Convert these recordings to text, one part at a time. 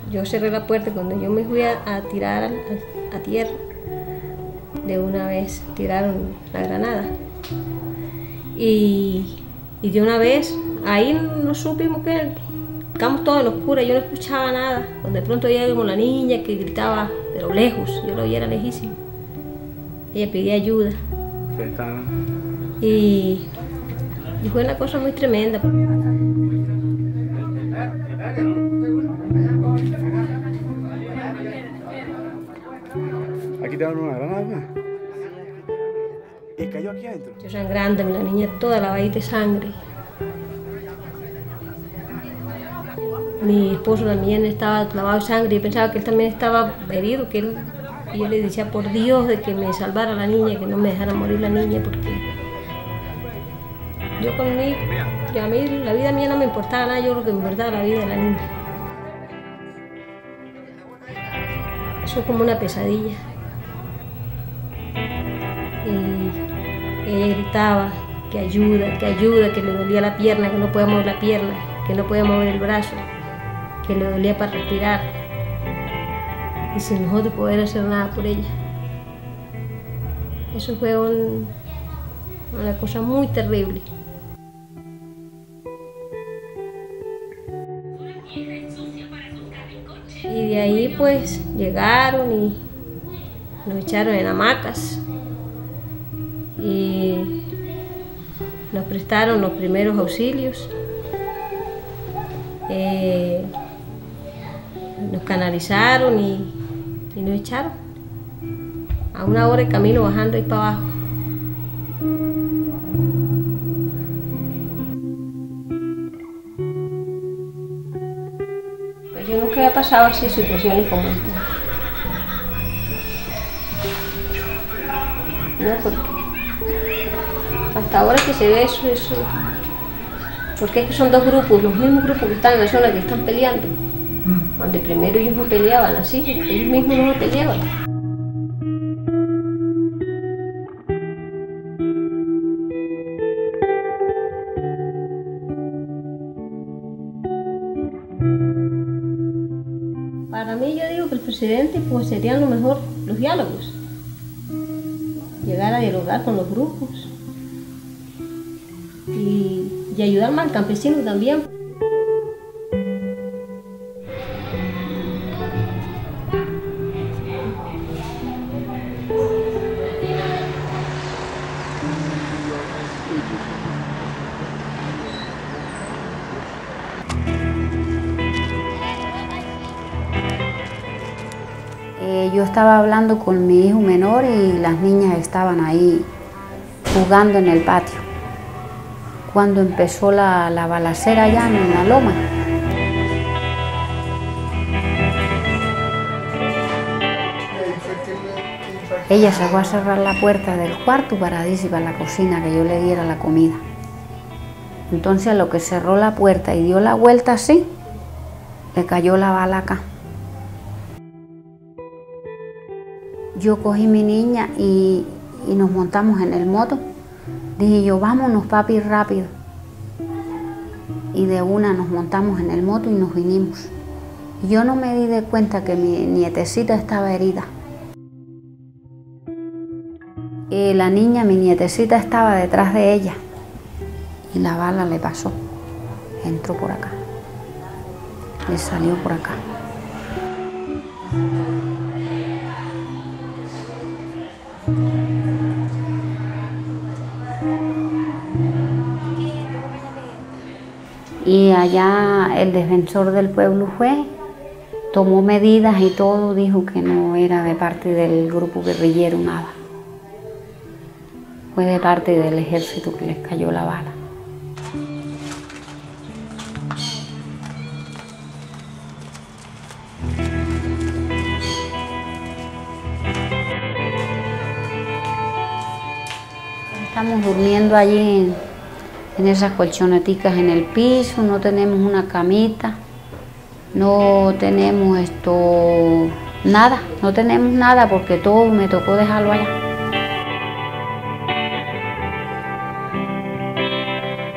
yo cerré la puerta y cuando yo me fui a tirar a tierra, de una vez tiraron la granada. Y de una vez, ahí no supimos que quedamos todos en la oscura, yo no escuchaba nada. Cuando de pronto oía como la niña que gritaba, pero lejos, yo lo oía, era lejísimo. Ella pedía ayuda. Y fue una cosa muy tremenda. Aquí te dan una granada. ¿Y cayó aquí adentro? Yo sangrando, la niña toda lavadita de sangre. Mi esposo también estaba lavado de sangre. Yo pensaba que él también estaba herido, y yo le decía por Dios de que me salvara la niña, que no me dejara morir la niña, porque yo conmigo, a mí la vida mía no me importaba nada, yo lo que me importaba la vida de la niña. Eso es como una pesadilla. Y ella gritaba que ayuda, que le dolía la pierna, que no podía mover la pierna, que no podía mover el brazo, que le dolía para respirar. Y sin nosotros poder hacer nada por ella. Eso fue una cosa muy terrible. Y de ahí pues llegaron y nos echaron en hamacas y nos prestaron los primeros auxilios, nos canalizaron y nos echaron a una hora de camino bajando ahí para abajo. Pues yo nunca había pasado así situaciones como esta. No, porque hasta ahora que se ve eso, porque es que son dos grupos, los mismos grupos que están en la zona que están peleando. Donde primero ellos no peleaban así, ellos mismos no peleaban. Para mí yo digo que el presidente pues serían lo mejor los diálogos. Llegar a dialogar con los grupos y ayudar más al campesino también. Yo estaba hablando con mi hijo menor y las niñas estaban ahí jugando en el patio. Cuando empezó la balacera allá en la loma. Ella se fue a cerrar la puerta del cuarto para irse para la cocina, que yo le diera la comida. Entonces a lo que cerró la puerta y dio la vuelta así, le cayó la bala acá. Yo cogí mi niña y nos montamos en el moto. Dije yo, vámonos papi rápido. Y de una nos montamos en el moto y nos vinimos. Yo no me di de cuenta que mi nietecita estaba herida. La niña, mi nietecita, estaba detrás de ella. Y la bala le pasó. Entró por acá. Le salió por acá. Y allá el defensor del pueblo fue, tomó medidas y todo, dijo que no era de parte del grupo guerrillero nada. Fue de parte del ejército que les cayó la bala. Estamos durmiendo allí en esas colchoneticas en el piso, no tenemos una camita, no tenemos nada, no tenemos nada porque todo me tocó dejarlo allá.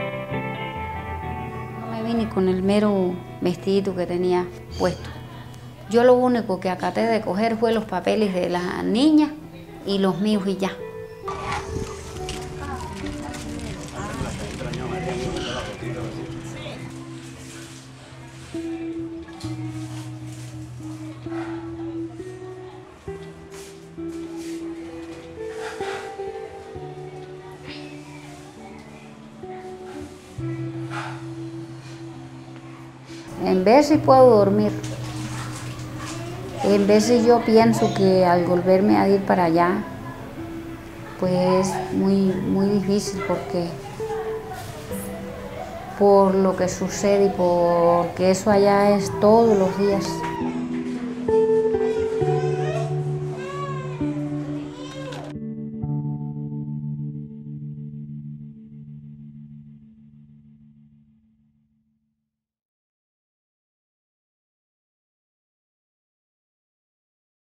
No me vine con el mero vestidito que tenía puesto, Yo lo único que acaté de coger fue los papeles de la niña y los míos y ya. En veces puedo dormir, en veces yo pienso que al volverme a ir para allá, pues es muy difícil porque por lo que sucede y porque eso allá es todos los días.